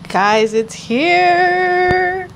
Guys, it's here!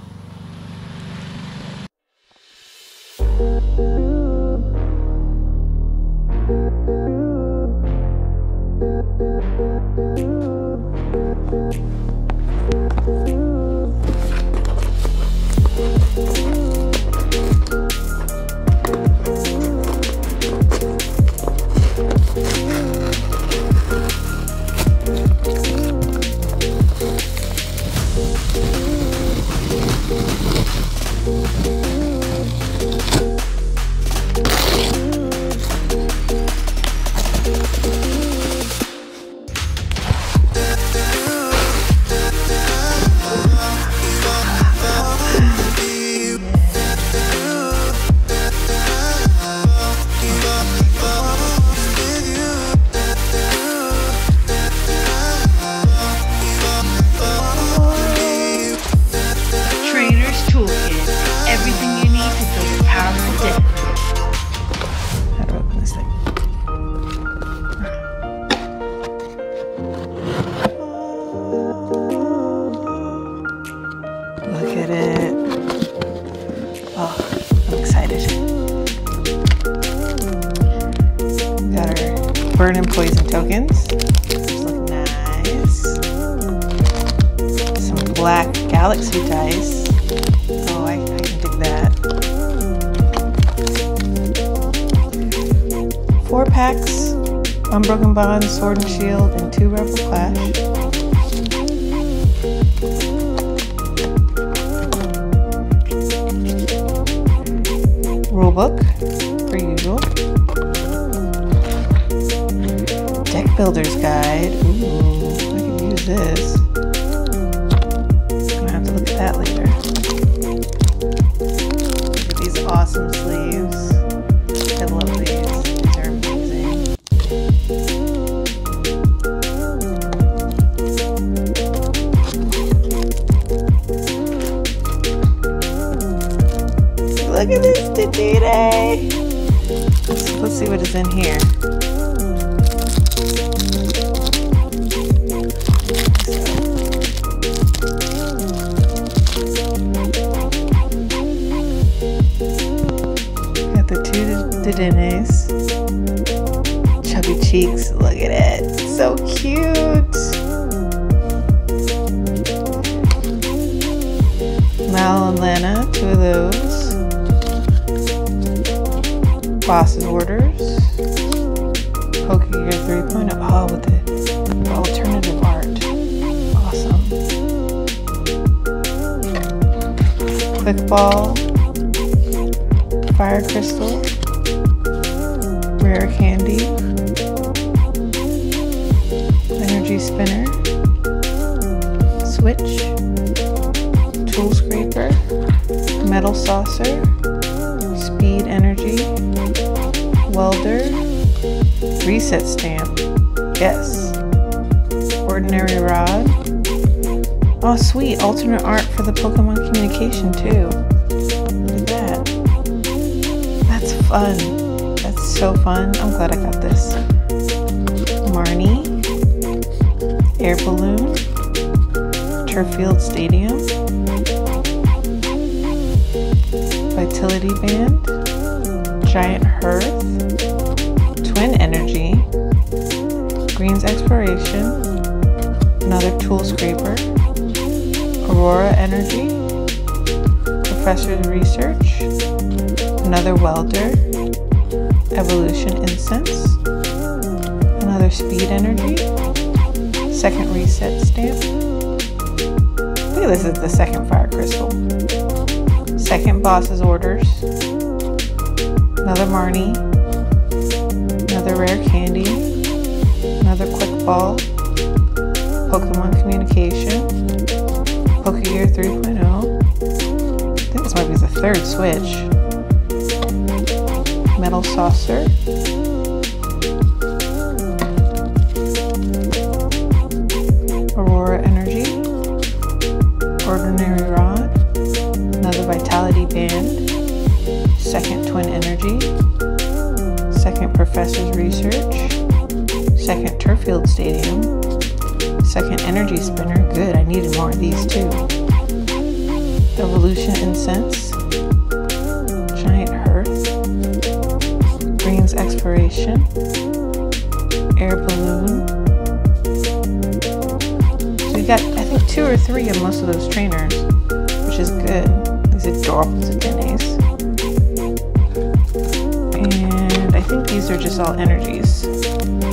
Look at it. Oh, I'm excited. Got our burn and poison tokens. Those look nice. Some black galaxy dice. Oh, I can dig that. 4 packs, Unbroken Bond, Sword and Shield, and 2 Rebel Clash. Rulebook, per usual. Deck Builder's Guide. Ooh, I can use this. Gonna have to look at that later. Look at these awesome sleeves. I love these. These are amazing. Look at this today. Let's see what is in here. Got the 2 Dedenne. Chubby cheeks. Look at it. So cute. Mal and Lana. 2 of those. Boss's Orders, Pokegear 3.0, oh, with the alternative art, awesome. Quick Ball, Fire Crystal, Rare Candy, Energy Spinner, Switch, Tool Scraper, Metal Saucer, Speed Energy, Welder, Reset Stamp, yes, Ordinary Rod, oh sweet, alternate art for the Pokemon communication too, look at that, that's fun, that's so fun, I'm glad I got this. Marnie, Air Balloon, Turffield Stadium, Vitality Band, Giant Hearth, Twin Energy, Green's Exploration, another Tool Scraper, Aurora Energy, Professor's Research, another Welder, Evolution Incense, another Speed Energy, second Reset Stamp. I think this is the second Fire Crystal. Second Boss's Orders, another Marnie, another Rare Candy, another Quick Ball, Pokemon Communication, Pokegear 3.0, I think this might be the 3rd Switch, Metal Saucer, Aurora Energy, Ordinary Rod, another Vitality Band, second Twin Energy, second Professor's Research, second Turffield Stadium, Second energy spinner. Good, I needed more of these too. Evolution Incense. Giant Hearth. Brings Exploration. Air Balloon. So we got, I think, 2 or 3 of most of those trainers, which is good. These adorable Dedennes. And I think these are just all energies.